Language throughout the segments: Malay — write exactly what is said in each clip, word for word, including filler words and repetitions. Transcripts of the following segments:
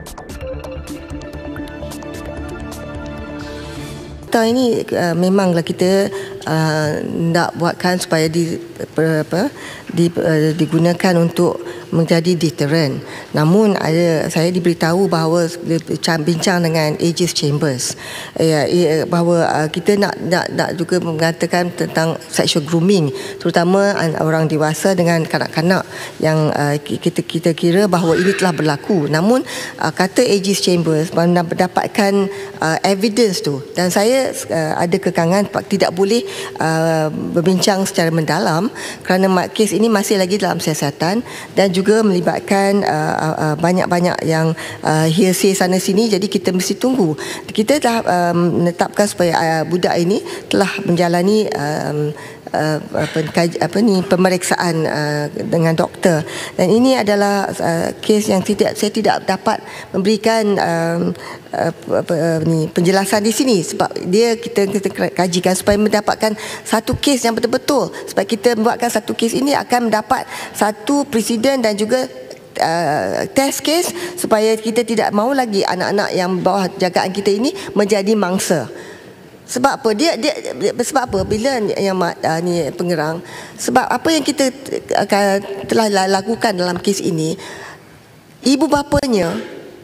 Tahun ini uh, memanglah kita uh, nak buatkan supaya di, apa, di, uh, digunakan untuk menjadi deterrent. Namun ada, saya diberitahu bahawa bincang dengan Aegis Chambers ya, ya, bahawa uh, kita nak, nak nak juga mengatakan tentang sexual grooming, terutama orang dewasa dengan kanak-kanak yang uh, kita kita kira bahawa ini telah berlaku. Namun uh, kata Aegis Chambers mendapatkan uh, evidence tu, dan saya uh, ada kekangan tidak boleh uh, berbincang secara mendalam kerana kes ini masih lagi dalam siasatan dan juga juga melibatkan uh, uh, banyak-banyak yang uh, hearsay sana sini, jadi kita mesti tunggu. Kita dah um, menetapkan supaya uh, budak ini telah menjalani um, uh, apa, apa ni pemeriksaan uh, dengan doktor, dan ini adalah uh, kes yang tidak saya tidak dapat memberikan um, uh, apa, uh, ni penjelasan di sini sebab dia kita kita kajikan supaya mendapatkan satu kes yang betul-betul, sebab kita membuatkan satu kes ini akan mendapat satu presiden dan juga uh, test case supaya kita tidak mahu lagi anak-anak yang bawah jagaan kita ini menjadi mangsa. Sebab apa dia dia sebab apa bila yang uh, ni pengerang, sebab apa yang kita uh, telah lakukan dalam kes ini, ibu bapanya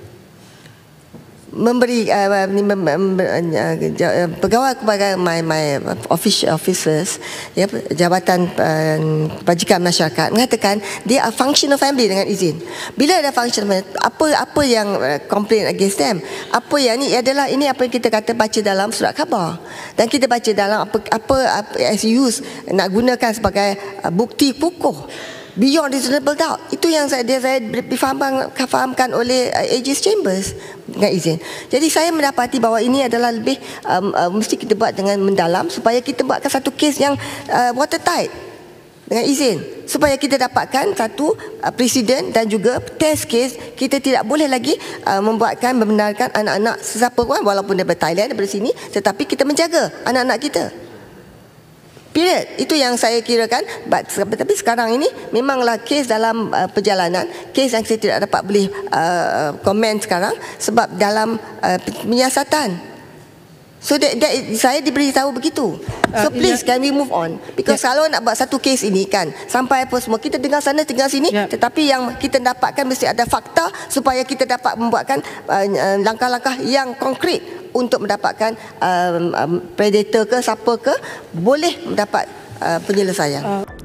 memberi uh, mem, mem, uh, pegawai kepada my my office officers ya, jabatan uh, bajikan masyarakat mengatakan dia are functional family dengan izin. Bila ada functional family, apa apa yang uh, complain against them, apa yang ni adalah ini apa yang kita kata baca dalam surat khabar, dan kita baca dalam apa apa, apa as use nak gunakan sebagai uh, bukti kukuh beyond reasonable doubt. Itu yang saya dia saya difahamkan fahamkan oleh uh, Aegis Chambers dengan izin. Jadi saya mendapati bahawa ini adalah lebih um, uh, mesti kita buat dengan mendalam supaya kita buatkan satu kes yang uh, watertight dengan izin, supaya kita dapatkan satu uh, presiden dan juga test case. Kita tidak boleh lagi uh, membuatkan membenarkan anak-anak sesiapa pun walaupun daripada Thailand, daripada sini, tetapi kita menjaga anak-anak kita. Period. Itu yang saya kirakan. But, tapi sekarang ini memanglah kes dalam uh, perjalanan, kes yang saya tidak dapat boleh uh, komen sekarang sebab dalam uh, penyiasatan. So that, that, saya diberitahu begitu. So uh, please yeah. Can we move on? Because yeah. Kalau nak buat satu kes ini kan sampai apa semua kita dengar sana dengar sini, yeah. Tetapi yang kita dapatkan mesti ada fakta supaya kita dapat membuatkan uh, langkah-langkah yang konkret untuk mendapatkan um, um, predator ke siapa ke boleh mendapat uh, penyelesaian. Uh.